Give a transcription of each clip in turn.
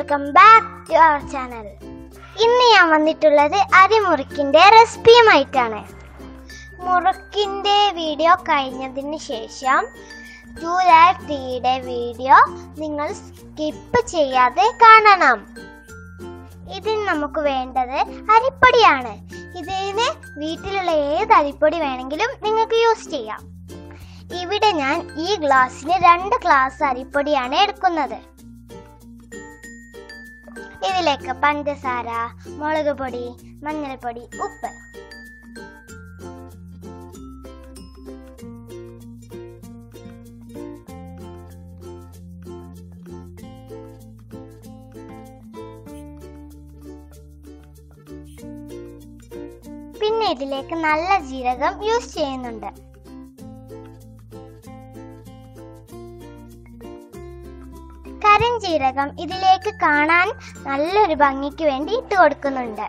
welcome back to our channel. ഇന്ന് ഞാൻ വന്നിട്ടുള്ളത് അരിമുറുക്കിന്റെ റെസിപ്പിയുമായിട്ടാണ്. മുറുക്കിന്റെ വീഡിയോ കഴിഞ്ഞതിന് ശേഷം 2-3യുടെ വീഡിയോ നിങ്ങൾ സ്കിപ്പ് ചെയ്യാതെ കാണണം. ഇതിന് നമുക്ക് വേണ്ടത് അരിപ്പൊടിയാണ്. ഇതിന് വീട്ടിലുള്ള ഏത് അരിപ്പൊടി വേണമെങ്കിലും നിങ്ങൾക്ക് യൂസ് ചെയ്യാം. ഇവിടെ ഞാൻ ഈ ഗ്ലാസ്സിന് 2 ഗ്ലാസ് അരിപ്പൊടിയാണ് എടുക്കുന്നത്. ഇതിലേക്ക് പഞ്ചസാര, മുളക് പൊടി, മഞ്ഞൾപ്പൊടി, ഉപ്പ്. പിന്നെ ഇതിലേക്ക് നല്ല ജീരകം യൂസ് ചെയ്യുന്നുണ്ട്. കരിഞ്ജീരകം ഇതിലേക്ക് കാണാൻ നല്ലൊരു ഭംഗിക്ക് വേണ്ടി ഇട്ട് കൊടുക്കുന്നുണ്ട്.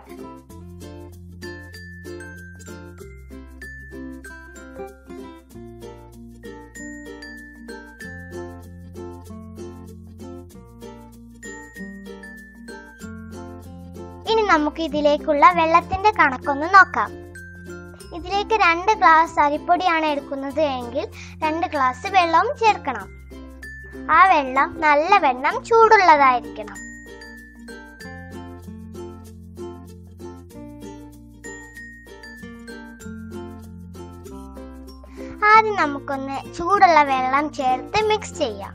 ഇനി നമുക്ക് ഇതിലേക്കുള്ള വെള്ളത്തിന്റെ കണക്കൊന്ന് നോക്കാം. ഇതിലേക്ക് 2 ഗ്ലാസ് അരിപ്പൊടിയാണ് എടുക്കുന്നത് എങ്കിൽ 2 ഗ്ലാസ് വെള്ളവും ചേർക്കണം. ആ വെള്ളം നല്ലവണ്ണം ചൂടുള്ളതായിരിക്കണം. ആദ്യം നമുക്കൊന്ന് ചൂടുള്ള വെള്ളം ചേർത്ത് മിക്സ് ചെയ്യാം.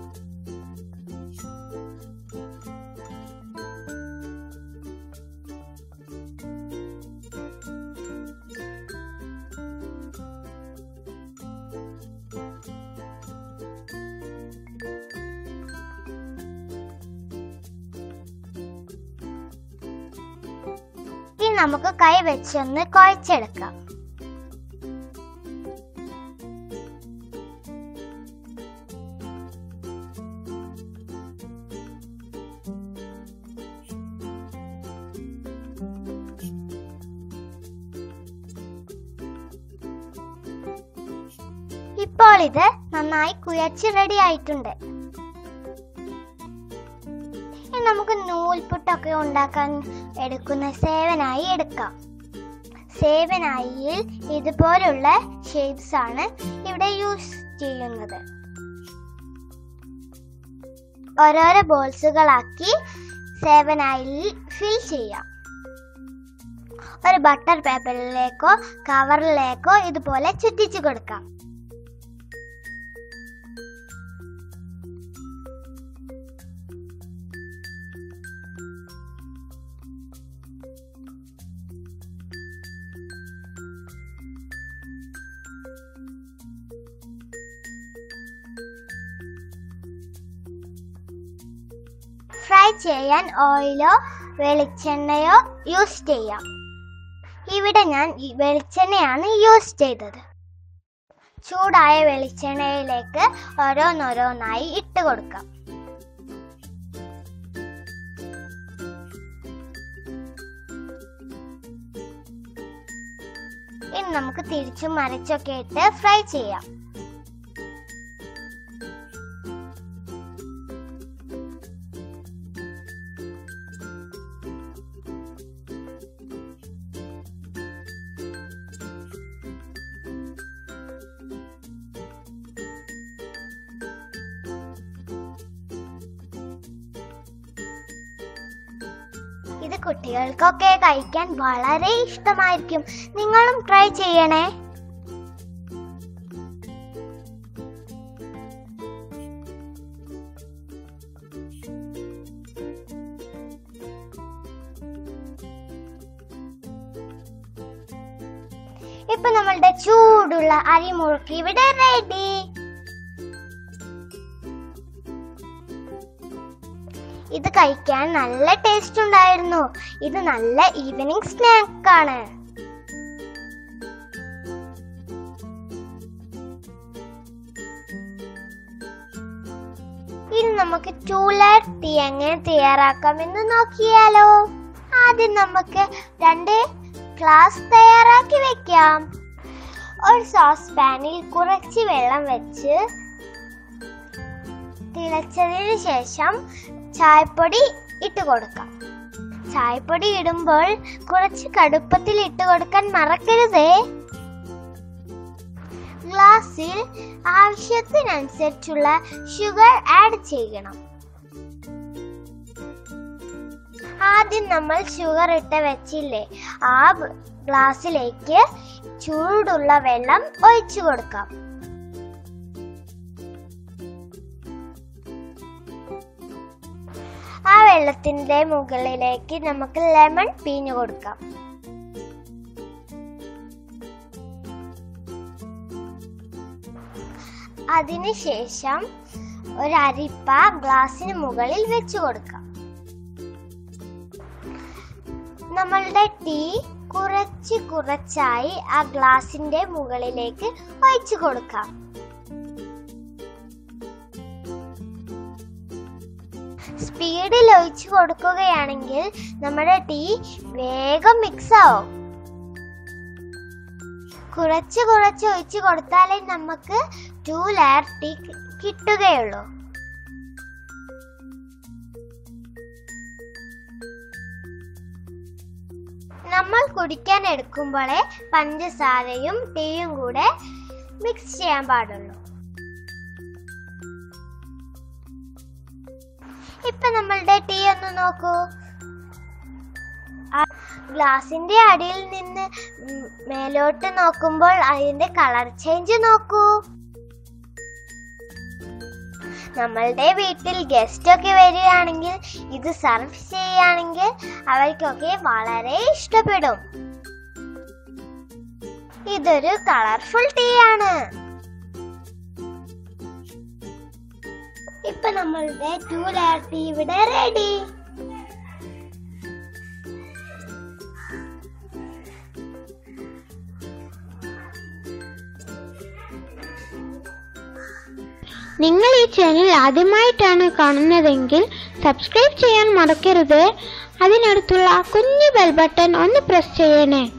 ഇനി നമുക്ക് കൈ വെച്ചൊന്ന് കുഴച്ചെടുക്കാം. ഇപ്പോൾ ഇത് നന്നായി കുഴച്ച് റെഡി ആയിട്ടുണ്ട്. നമുക്ക് നൂൽപുട്ടൊക്കെ ഉണ്ടാക്കാൻ എടുക്കുന്ന സേവനായി എടുക്കാം. സേവനായിൽ ഇതുപോലുള്ള ഷേപ്സ് ആണ് ഇവിടെ യൂസ് ചെയ്യുന്നത്. ഓരോരോ ബോൾസുകളാക്കി സേവനായിൽ ഫിൽ ചെയ്യാം. ഒരു ബട്ടർ പേപ്പറിലേക്കോ കവറിലേക്കോ ഇതുപോലെ ചുറ്റിച്ചു കൊടുക്കാം. ഫ്രൈ ചെയ്യാൻ ഓയിലോ വെളിച്ചെണ്ണയോ യൂസ് ചെയ്യാം. ഇവിടെ ഞാൻ വെളിച്ചെണ്ണയാണ് യൂസ് ചെയ്തത്. ചൂടായ വെളിച്ചെണ്ണയിലേക്ക് ഓരോന്നോരോന്നായി ഇട്ട് കൊടുക്കാം. ഇനി നമുക്ക് തിരിച്ചും മറിച്ചൊക്കെ ഇട്ട് ഫ്രൈ ചെയ്യാം. ഇത് കുട്ടികൾക്കൊക്കെ കഴിക്കാൻ വളരെ ഇഷ്ടമായിരിക്കും. നിങ്ങളും ട്രൈ ചെയ്യണേ. ഇപ്പൊ നമ്മളുടെ ചൂടുള്ള അരിമുറുക്ക് ഇവിടെ റെഡി. ഇത് കഴിക്കാൻ നല്ല ടേസ്റ്റ് ഉണ്ടായിരുന്നു. ഇത് നല്ല ഈവനിങ് സ്നാക്ക് ആണ്. ഇനി നമുക്ക് 2 ടീ എങ്ങനെ തയ്യാറാക്കാമെന്ന് നോക്കിയാലോ. ആദ്യം നമുക്ക് 2 ഗ്ലാസ് തയ്യാറാക്കി വെക്കാം. ഒരു സോസ് പാനിൽ കുറച്ച് വെള്ളം വെച്ച് തിളച്ചതിന് ശേഷം ചായപ്പൊടി ഇട്ട് കൊടുക്കാം. ചായപ്പൊടി ഇടുമ്പോൾ കുറച്ച് കടുപ്പത്തിൽ ഇട്ട് കൊടുക്കാൻ മറക്കരുതേ. ഗ്ലാസ്സിൽ ആവശ്യത്തിനനുസരിച്ചുള്ള ഷുഗർ ആഡ് ചെയ്യണം. ആദ്യം നമ്മൾ ഷുഗർ ഇട്ട് വെച്ചില്ലേ, ആ ഗ്ലാസ്സിലേക്ക് ചൂടുള്ള വെള്ളം ഒഴിച്ചു കൊടുക്കാം. ആ വെള്ളത്തിന്റെ മുകളിലേക്ക് നമുക്ക് ലെമൺ പിഴിഞ്ഞു കൊടുക്കാം. അതിനുശേഷം ഒരു അരിപ്പ ഗ്ലാസിന് മുകളിൽ വെച്ചു കൊടുക്കാം. നമ്മളുടെ ടീ കുറച്ചായി ആ ഗ്ലാസിന്റെ മുകളിലേക്ക് ഒഴിച്ചു കൊടുക്കാം. സ്പീഡിൽ ഒഴിച്ചു കൊടുക്കുകയാണെങ്കിൽ നമ്മുടെ ടീ വേഗം മിക്സ് ആവും. കുറച്ച് ഒഴിച്ചു കൊടുത്താലേ നമുക്ക് 2 ലെയർ ടീ കിട്ടുകയുള്ളൂ. നമ്മൾ കുടിക്കാൻ എടുക്കുമ്പോഴേ പഞ്ചസാരയും ടീയും കൂടെ മിക്സ് ചെയ്യാൻ പാടുള്ളൂ. ഇപ്പൊ നമ്മളുടെ ടീ ഒന്ന് നോക്കൂ. ഗ്ലാസിന്റെ അടിയിൽ നിന്ന് മേലോട്ട് നോക്കുമ്പോൾ അതിന്റെ കളർ ചേഞ്ച് നോക്കൂ. നമ്മളുടെ വീട്ടിൽ ഗസ്റ്റ് ഒക്കെ വരികയാണെങ്കിൽ ഇത് സർവ് ചെയ്യുകയാണെങ്കിൽ അവർക്കൊക്കെ വളരെ ഇഷ്ടപ്പെടും. ഇതൊരു കളർഫുൾ ടീ ആണ്. ഇപ്പൊ നമ്മളുടെ 2 ലെയർ ടീ ഇവിടെ റെഡി. നിങ്ങൾ ഈ ചാനൽ ആദ്യമായിട്ടാണ് കാണുന്നതെങ്കിൽ സബ്സ്ക്രൈബ് ചെയ്യാൻ മറക്കരുത്. അതിനടുത്തുള്ള കുഞ്ഞു ബെൽ ബട്ടൺ ഒന്ന് പ്രസ് ചെയ്യണേ.